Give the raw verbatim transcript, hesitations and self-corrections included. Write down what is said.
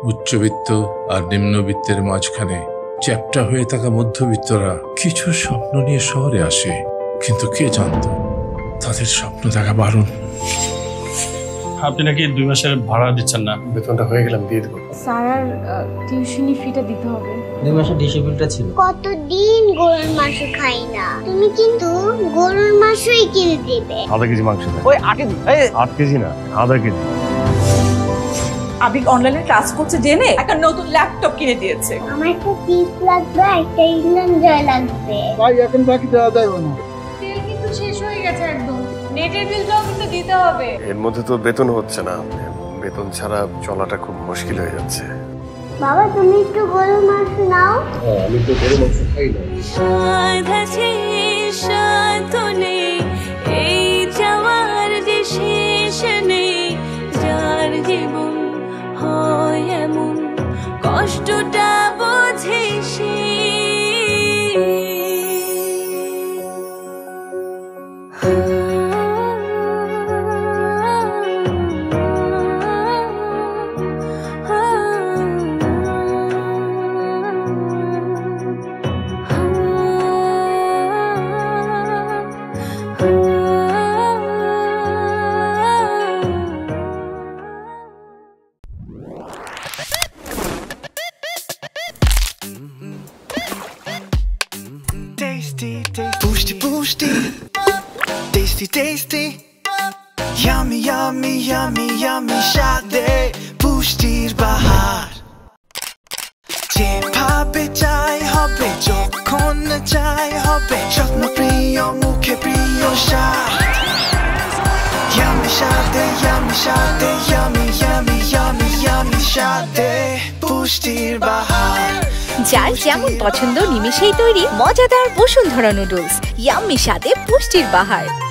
উচ্চবিত্ত আর নিম্নবিত্তের মাঝখানে চ্যাপ্টা হয়ে থাকা মধ্যবিত্তরা কিছু স্বপ্ন নিয়ে শহরে আসে, কিন্তু কে জানতো তাদের স্বপ্ন দেখা বারণ। আপনি নাকি দুই মাসের ভাড়া দিচ্ছেন না? বেতনটা হয়ে গেলাম দিয়ে দেবো। স্যার টিউশনি ফিটা দিতে হবে। দুই মাসের ডিসিপ্লিনটা ছিল। কতদিন গরুর মাংস খাই না, তুমি কিন্তু গরুর মাংসই কিনে দিবে। আধা কেজি মাংস ওই আট কেজি আট কেজি না আধা কেজি। আবিক অনলাইনে ক্লাস করছে জেনে একটা নতুন ল্যাপটপ কিনে দিয়েছে। আমার একটা চিপ লাগবে, একটা ইন্ডিয়ান জয় লাগবে। ভাই এখন বাকি দেওয়া যাবে না, তেল কিন্তু শেষ হয়ে গেছে একদম। নেটের বিলটাও কিন্তু দিতে হবে। এর মধ্যে তো বেতন হচ্ছে না, বেতন ছাড়া চলাটা খুব মুশকিল হয়ে যাচ্ছে। বাবা তুমি একটু গরুর মাংস নাও। হ্যাঁ আমি তো গরুর মাংস খাই না। সাধ আছে সাধ নেই, এই যাওয়ার যে শেষ নেই, যার জীবন হয় এমন কষ্টটা বোঝে সে। Tasty, tasty, boosty, boosty, tasty, tasty, yummy, yummy, yummy, yummy, shade, পুষ্টির বাহার। যেভাবে চাই হবে, যখন চাই হবে, যত্ন প্রিয় মুখে প্রিয় স্বাদ। Yummy shade, yummy shade, yummy, yummy, yummy, yummy, shade, পুষ্টির বাহার। যার যেমন পছন্দ নিমেষেই তৈরি মজাদার বসুন্ধরা নুডলস, ইয়াম্মি স্বাদে পুষ্টির বাহার।